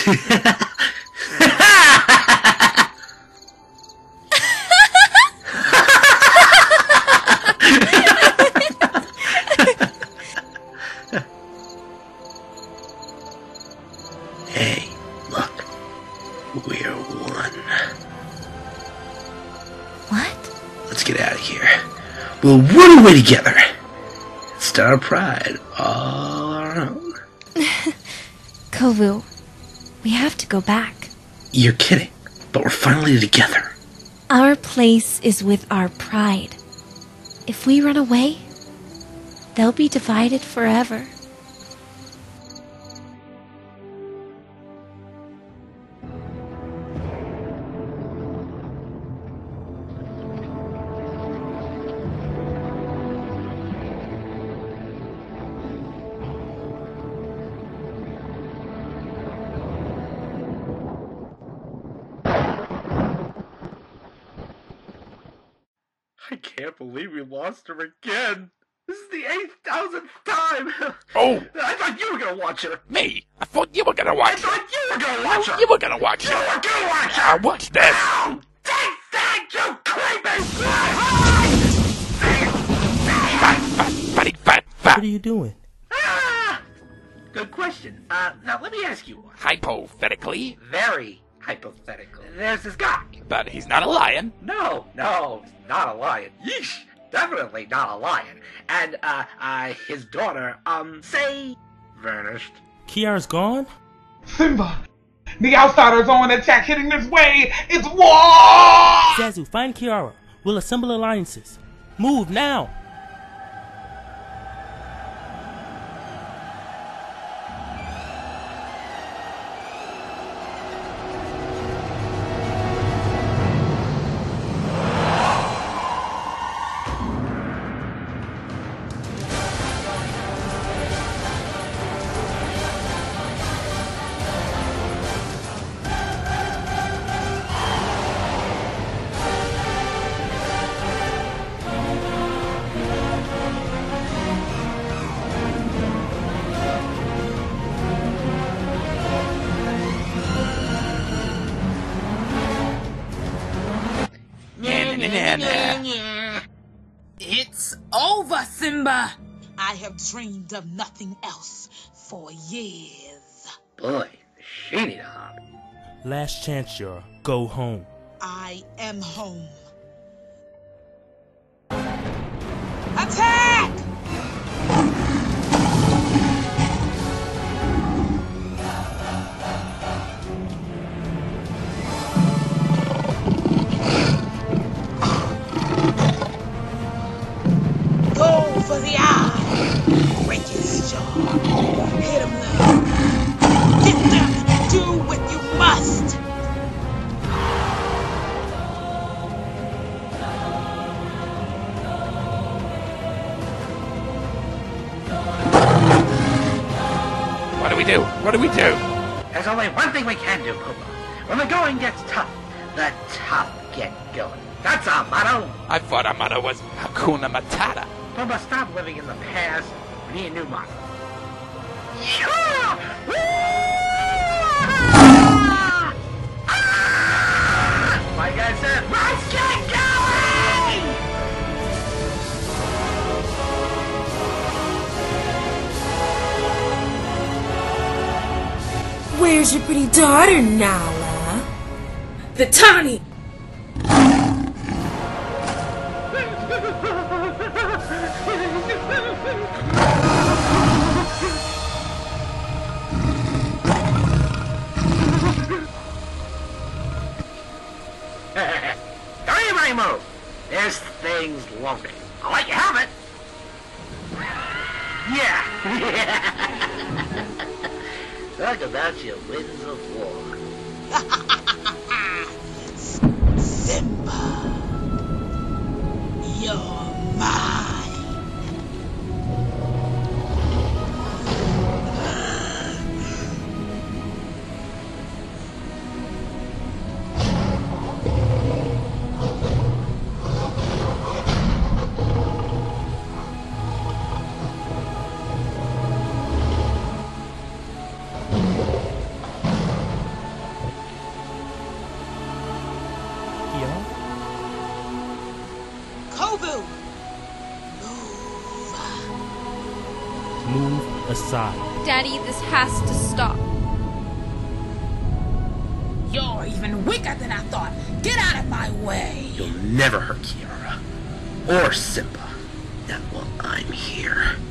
Hey, look. We're one. What? Let's get out of here. We'll run away together. Start our pride all our own. Kovu, we have to go back. You're kidding, but we're finally together. Our place is with our pride. If we run away, they'll be divided forever. I can't believe we lost her again. This is the 8,000th time. Oh! I thought you were gonna watch her. Me? I thought you were gonna watch I thought you were gonna watch her. You were gonna watch You it. were gonna watch her. What's this? Oh, take that, you creepy Fat. What are you doing? Ah! Good question. Now let me ask you one. Hypothetically, Very hypothetical. There's this guy. but he's not a lion. No, not a lion. Yeesh, definitely not a lion. And, his daughter, say, vanished. Kiara's gone? Simba! The outsiders on attack hitting this way! It's war! Zazu, find Kiara. We'll assemble alliances. Move now! It's over, Simba! I have dreamed of nothing else for years. Boy, she need a hobby. Last chance, Yara. Go home. I am home. Attack! Go for the eye! Break his jaw! Hit him low! Get them! Do what you must! What do we do? What do we do? There's only one thing we can do, Pumbaa. When the going gets tough, the tough get going. That's our motto. I thought our motto was Hakuna Matata. Pumbaa, stop living in the past. We need a new motto. Like I said, let's get going! Where's your pretty daughter, Nala? Vitani! Don't anybody move. This thing's lumpy. I'll let you have it. Yeah. Talk about your winds of war. Simba! You're mine! Kovu! Move aside. Daddy, this has to stop. You're even weaker than I thought. Get out of my way. You'll never hurt Kiara or Simba. Not while I'm here.